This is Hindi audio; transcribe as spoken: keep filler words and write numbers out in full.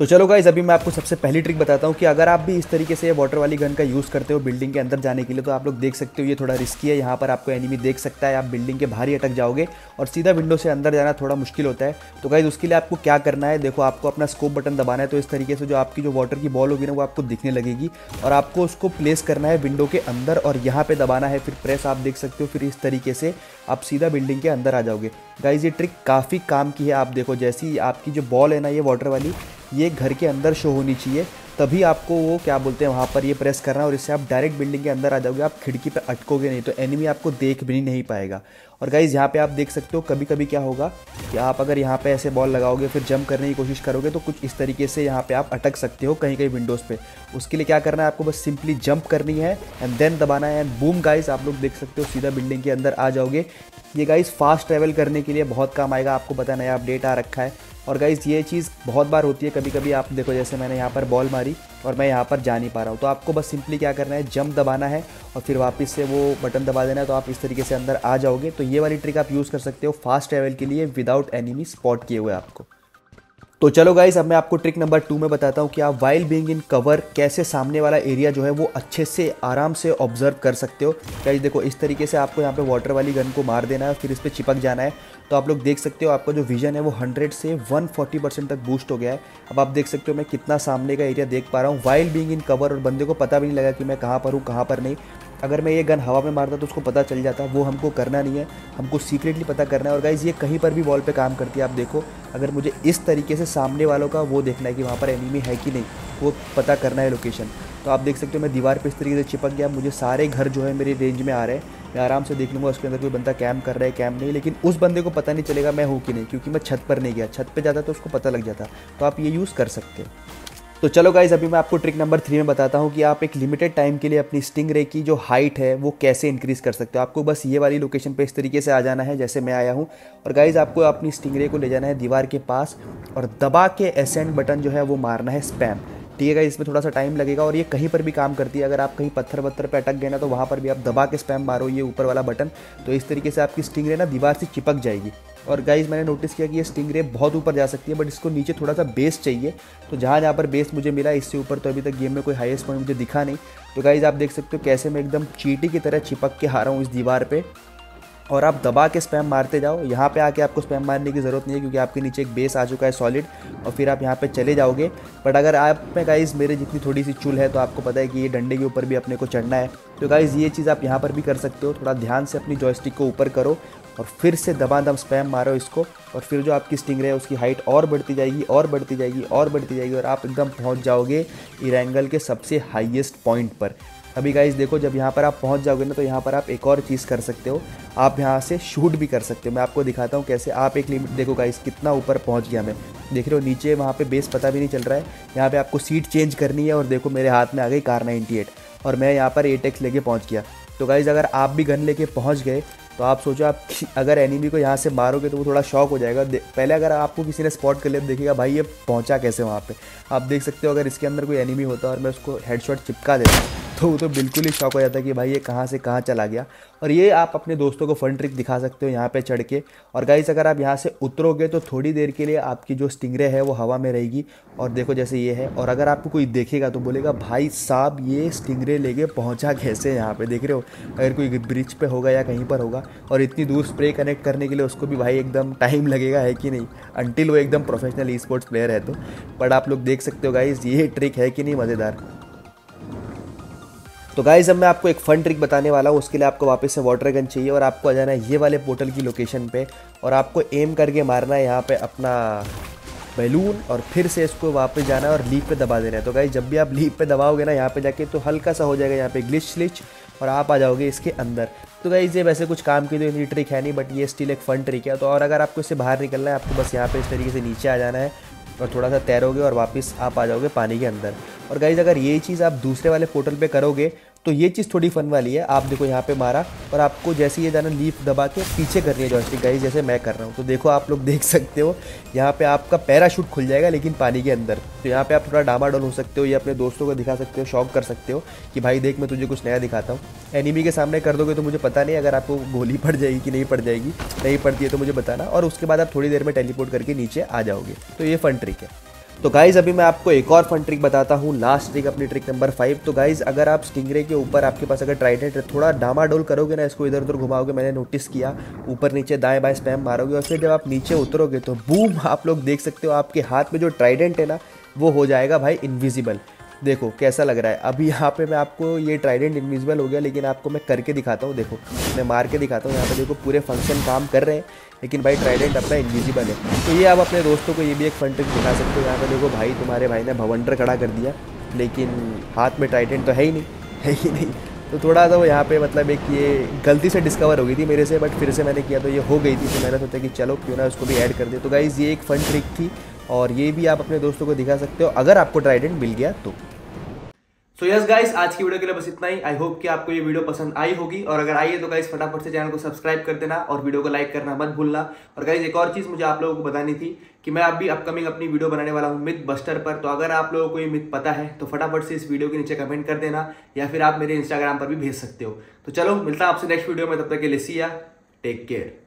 तो चलो गाइस, अभी मैं आपको सबसे पहली ट्रिक बताता हूँ कि अगर आप भी इस तरीके से वाटर वाली गन का यूज़ करते हो बिल्डिंग के अंदर जाने के लिए, तो आप लोग देख सकते हो ये थोड़ा रिस्की है। यहाँ पर आपको एनिमी देख सकता है, आप बिल्डिंग के बाहर ही अटक जाओगे और सीधा विंडो से अंदर जाना थोड़ा मुश्किल होता है। तो गाइस उसके लिए आपको क्या करना है, देखो आपको अपना स्कोप बटन दबाना है। तो इस तरीके से जो आपकी जो वाटर की बॉल होगी ना, वो आपको दिखने लगेगी और आपको उसको प्लेस करना है विंडो के अंदर और यहाँ पे दबाना है, फिर प्रेस आप देख सकते हो। फिर इस तरीके से आप सीधा बिल्डिंग के अंदर आ जाओगे। गाइस ये ट्रिक काफ़ी काम की है। आप देखो जैसी आपकी जो बॉल है ना, ये वाटर वाली, ये घर के अंदर शो होनी चाहिए, तभी आपको वो क्या बोलते हैं वहाँ पर ये प्रेस करना है और इससे आप डायरेक्ट बिल्डिंग के अंदर आ जाओगे। आप खिड़की पे अटकोगे नहीं, तो एनिमी आपको देख भी नहीं पाएगा। और गाइज़ यहाँ पे आप देख सकते हो कभी कभी क्या होगा कि आप अगर यहाँ पे ऐसे बॉल लगाओगे फिर जंप करने की कोशिश करोगे, तो कुछ इस तरीके से यहाँ पे आप अटक सकते हो कहीं कहीं विंडोज़ पे। उसके लिए क्या करना है, आपको बस सिंपली जंप करनी है एंड देन दबाना है एंड बूम गाइज़, आप लोग देख सकते हो सीधा बिल्डिंग के अंदर आ जाओगे। ये गाइज़ फास्ट ट्रैवल करने के लिए बहुत काम आएगा। आपको पता नया अपडेट आ रखा है और गाइज़ ये चीज़ बहुत बार होती है। कभी कभी आप देखो जैसे मैंने यहाँ पर बॉल मारी और मैं यहाँ पर जा नहीं पा रहा हूँ, तो आपको बस सिंपली क्या करना है, जंप दबाना है और फिर वापस से वो बटन दबा देना है, तो आप इस तरीके से अंदर आ जाओगे। तो ये वाली ट्रिक आप यूज़ कर सकते हो फास्ट ट्रैवल के लिए विदाउट एनिमी स्पॉट किए हुए आपको। तो चलो गाइस, अब मैं आपको ट्रिक नंबर टू में बताता हूँ कि आप वाइल बीइंग इन कवर कैसे सामने वाला एरिया जो है वो अच्छे से आराम से ऑब्जर्व कर सकते हो। गाइस देखो इस तरीके से आपको यहाँ पे वाटर वाली गन को मार देना है, फिर इस पर चिपक जाना है। तो आप लोग देख सकते हो आपका जो विजन है वो हंड्रेड से वन फोर्टी परसेंट तक बूस्ट हो गया है। अब आप देख सकते हो मैं कितना सामने का एरिया देख पा रहा हूँ वाइल बीइंग इन कवर, और बंदे को पता भी नहीं लगा कि मैं कहाँ पर हूँ कहाँ पर नहीं। अगर मैं ये गन हवा में मारता तो उसको पता चल जाता, वो हमको करना नहीं है, हमको सीक्रेटली पता करना है। और गाइज़ ये कहीं पर भी वॉल पे काम करती है। आप देखो अगर मुझे इस तरीके से सामने वालों का वो देखना है कि वहाँ पर एनिमी है कि नहीं, वो पता करना है लोकेशन, तो आप देख सकते हो मैं दीवार पे इस तरीके से चिपक गया। मुझे सारे घर जो है मेरे रेंज में आ रहे हैं, मैं आराम से देख लूँगा उसके अंदर कोई बंदा कैम्प कर रहा है कैम्प नहीं, लेकिन उस बंदे को पता नहीं चलेगा मैं हूँ कि नहीं, क्योंकि मैं छत पर नहीं गया। छत पर जाता तो उसको पता लग जाता। तो आप ये यूज़ कर सकते हो। तो चलो गाइज़, अभी मैं आपको ट्रिक नंबर थ्री में बताता हूँ कि आप एक लिमिटेड टाइम के लिए अपनी स्टिंगरे की जो हाइट है वो कैसे इंक्रीज़ कर सकते हो। आपको बस ये वाली लोकेशन पे इस तरीके से आ जाना है जैसे मैं आया हूँ, और गाइज़ आपको अपनी स्टिंगरे को ले जाना है दीवार के पास और दबा के एसेंड बटन जो है वो मारना है स्पैम। ठीक है गाइज़, इसमें थोड़ा सा टाइम लगेगा और ये कहीं पर भी काम करती है। अगर आप कहीं पत्थर वत्थर पे अटक गए ना, तो वहाँ पर भी आप दबा के स्पैम मारो ये ऊपर वाला बटन, तो इस तरीके से आपकी स्टिंगरे ना दीवार से चिपक जाएगी। और गाइज़ मैंने नोटिस किया कि ये स्टिंगरे बहुत ऊपर जा सकती है, बट इसको नीचे थोड़ा सा बेस चाहिए। तो जहाँ जहाँ पर बेस मुझे मिला, इससे ऊपर तो अभी तक गेम में कोई हाईएस्ट पॉइंट मुझे दिखा नहीं। तो गाइज़ आप देख सकते हो कैसे मैं एकदम चींटी की तरह चिपक के आ रहा हूँ इस दीवार पे, और आप दबा के स्पैम मारते जाओ। यहाँ पे आके आपको स्पैम मारने की ज़रूरत नहीं है, क्योंकि आपके नीचे एक बेस आ चुका है सॉलिड, और फिर आप यहाँ पे चले जाओगे। बट अगर आप में गाइज़ मेरे जितनी थोड़ी सी चुल है, तो आपको पता है कि ये डंडे के ऊपर भी अपने को चढ़ना है। तो गाइज़ ये चीज़ आप यहाँ पर भी कर सकते हो। थोड़ा ध्यान से अपनी जॉयस्टिक को ऊपर करो और फिर से दबादम स्पैम मारो इसको, और फिर जो आपकी स्टिंगरे है उसकी हाइट और बढ़ती जाएगी और बढ़ती जाएगी और बढ़ती जाएगी, और आप एकदम पहुँच जाओगे इरेंगल के सबसे हाईएस्ट पॉइंट पर। अभी गाइज़ देखो, जब यहाँ पर आप पहुँच जाओगे ना, तो यहाँ पर आप एक और चीज़ कर सकते हो, आप यहाँ से शूट भी कर सकते हो। मैं आपको दिखाता हूँ कैसे। आप एक लिमिट देखो गाइज़ कितना ऊपर पहुँच गया मैं, देख रहे हो नीचे वहाँ पे बेस पता भी नहीं चल रहा है। यहाँ पे आपको सीट चेंज करनी है और देखो मेरे हाथ में आ गई कार नाइन्टी एट और मैं यहाँ पर एट एक्स लेके पहुँच गया। तो गाइज़ अगर आप भी गन लेके पहुँच गए, तो आप सोचो आप अगर एनिमी को यहाँ से मारोगे तो वो थोड़ा शॉक हो जाएगा। पहले अगर आपको किसी ने स्पॉट कर लिया, देखिएगा भाई ये पहुँचा कैसे वहाँ पे। आप देख सकते हो अगर इसके अंदर कोई एनिमी होता और मैं उसको हेडशॉट चिपका देता, तो वो तो बिल्कुल ही शॉक हो जाता कि भाई ये कहाँ से कहाँ चला गया। और ये आप अपने दोस्तों को फन ट्रिक दिखा सकते हो यहाँ पे चढ़ के। और गाइस अगर आप यहाँ से उतरोगे तो थोड़ी देर के लिए आपकी जो स्टिंगरे है वो हवा में रहेगी, और देखो जैसे ये है। और अगर आपको कोई देखेगा तो बोलेगा भाई साहब ये स्टिंगरे लेके पहुँचा कैसे यहाँ पे, देख रहे हो। अगर कोई ब्रिज पे होगा या कहीं पर होगा, और इतनी दूर स्प्रे कनेक्ट करने के लिए उसको भी भाई एकदम टाइम लगेगा, है कि नहीं, अनटिल वो एकदम प्रोफेशनल ई स्पोर्ट्स प्लेयर है तो। बट आप लोग देख सकते हो गाइस ये ट्रिक है कि नहीं मज़ेदार। तो गाइज़ अब मैं आपको एक फ़न ट्रिक बताने वाला हूँ। उसके लिए आपको वापस से वाटर गन चाहिए और आपको आ जाना है ये वाले पोर्टल की लोकेशन पे, और आपको एम करके मारना है यहाँ पे अपना बैलून, और फिर से इसको वापस जाना है और लीव पे दबा देना है। तो गाइज़ जब भी आप लीव पे दबाओगे ना यहाँ पे जाके, तो हल्का सा हो जाएगा यहाँ पे ग्लिच स्लिच, और आप आ जाओगे इसके अंदर। तो गाइज़ ये वैसे कुछ काम की तो इतनी ट्रिक है नहीं, बट ये स्टिल एक फ़न ट्रिक है। तो और अगर आपको इससे बाहर निकलना है, आपको बस यहाँ पे इस तरीके से नीचे आ जाना है और थोड़ा सा तैरोगे और वापस आप आ जाओगे पानी के अंदर। और गाइज़ अगर ये चीज़ आप दूसरे वाले पोर्टल पे करोगे तो ये चीज़ थोड़ी फन वाली है। आप देखो यहाँ पे मारा, और आपको जैसे ये जाना लीफ दबा के पीछे करनी है जॉयस्टिक गाइस, जैसे मैं कर रहा हूँ। तो देखो आप लोग देख सकते हो यहाँ पे आपका पैराशूट खुल जाएगा, लेकिन पानी के अंदर। तो यहाँ पे आप थोड़ा डामाडोल हो सकते हो, ये अपने दोस्तों को दिखा सकते हो, शॉक कर सकते हो कि भाई देख मैं तुझे कुछ नया दिखाता हूँ। एनिमी के सामने कर दोगे तो मुझे पता नहीं अगर आपको गोली पड़ जाएगी कि नहीं पड़ जाएगी, नहीं पड़ती है तो मुझे बताना, और उसके बाद आप थोड़ी देर में टेलीपोर्ट करके नीचे आ जाओगे। तो ये फन ट्रिक है। तो गाइज़ अभी मैं आपको एक और फन ट्रिक बताता हूँ, लास्ट ट्रिक, अपनी ट्रिक नंबर फाइव। तो गाइज़ अगर आप स्टिंगरे के ऊपर आपके पास अगर ट्राइडेंट थोड़ा डामाडोल करोगे ना, इसको इधर उधर घुमाओगे, मैंने नोटिस किया, ऊपर नीचे दाएं बाएं स्पैम मारोगे और फिर जब आप नीचे उतरोगे तो बूम, आप लोग देख सकते हो आपके हाथ में जो ट्राइडेंट है ना वो हो जाएगा भाई इनविजिबल। देखो कैसा लग रहा है। अभी यहाँ पे मैं आपको, ये ट्राइडेंट इनविजिबल हो गया, लेकिन आपको मैं करके दिखाता हूँ। देखो मैं मार के दिखाता हूँ, यहाँ पे देखो पूरे फंक्शन काम कर रहे हैं, लेकिन भाई ट्राइडेंट अपना इनविजिबल है। तो ये आप अपने दोस्तों को ये भी एक फन ट्रिक दिखा सकते हो। यहाँ पे देखो भाई, तुम्हारे भाई ने भवंडर खड़ा कर दिया, लेकिन हाथ में ट्राइडेंट तो है ही नहीं, है ही नहीं। तो थोड़ा सा वो यहाँ पे मतलब एक ये गलती से डिस्कवर हो गई थी मेरे से, बट फिर से मैंने किया तो ये हो गई थी, तो मैंने सोचा कि चलो क्यों ना उसको भी ऐड कर दे। तो गाइज़ ये एक फन ट्रिक थी और ये भी आप अपने दोस्तों को दिखा सकते हो अगर आपको ट्राइडेंट मिल गया तो। सो यस गाइस, आज की वीडियो के लिए बस इतना ही। आई होप कि आपको ये वीडियो पसंद आई होगी, और अगर आई है तो गाइस फटाफट से चैनल को सब्सक्राइब कर देना और वीडियो को लाइक करना मत भूलना। और गाइस एक और चीज़ मुझे आप लोगों को बतानी थी कि मैं अभी अपकमिंग अपनी वीडियो बनाने वाला हूँ मिथ बस्टर पर। तो अगर आप लोगों को ये मिथ पता है तो फटाफट से इस वीडियो के नीचे कमेंट कर देना, या फिर आप मेरे इंस्टाग्राम पर भी भेज सकते हो। तो चलो मिलता है आपसे नेक्स्ट वीडियो में, तब तक के लिए सी या, टेक केयर।